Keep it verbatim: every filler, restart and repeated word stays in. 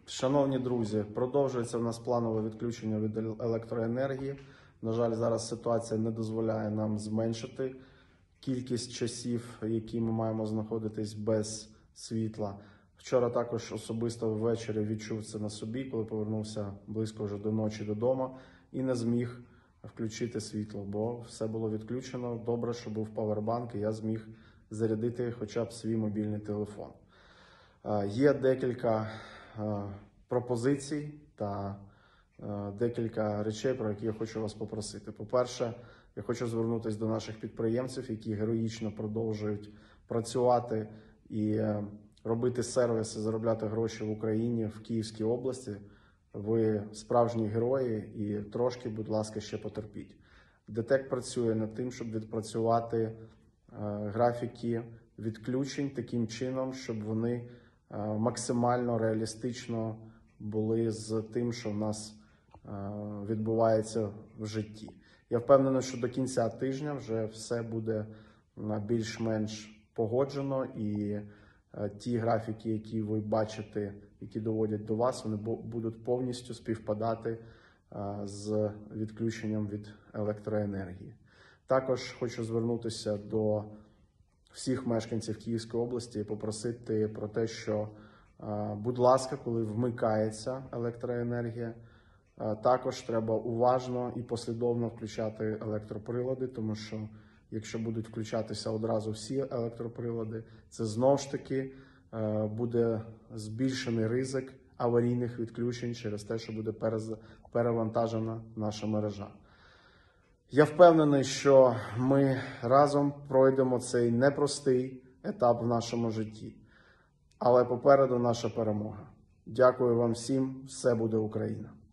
Шановні друзі, продовжується в нас планове відключення від електроенергії. На жаль, зараз ситуація не дозволяє нам зменшити кількість часів, які ми маємо знаходитись без світла. Вчора також особисто ввечері відчув це на собі, коли повернувся близько вже до ночі додому і не зміг включити світло, бо все було відключено. Добре, що був павербанк, і я зміг зарядити хоча б свій мобільний телефон. Є декілька пропозицій та декілька речей, про які я хочу вас попросити. По-перше, я хочу звернутися до наших підприємців, які героїчно продовжують працювати і робити сервіси, заробляти гроші в Україні, в Київській області. Ви справжні герої і трошки, будь ласка, ще потерпіть. ДТЕК працює над тим, щоб відпрацювати графіки відключень таким чином, щоб вони максимально реалістично були з тим, що в нас відбувається в житті. Я впевнений, що до кінця тижня вже все буде більш-менш погоджено, і ті графіки, які ви бачите, які доводять до вас, вони будуть повністю співпадати з відключенням від електроенергії. Також хочу звернутися до всіх мешканців Київської області і попросити про те, що, будь ласка, коли вмикається електроенергія, також треба уважно і послідовно включати електроприлади, тому що якщо будуть включатися одразу всі електроприлади, це знову ж таки буде збільшений ризик аварійних відключень через те, що буде перевантажена наша мережа. Я впевнений, що ми разом пройдемо цей непростий етап в нашому житті. Але попереду наша перемога. Дякую вам всім. Все буде Україна!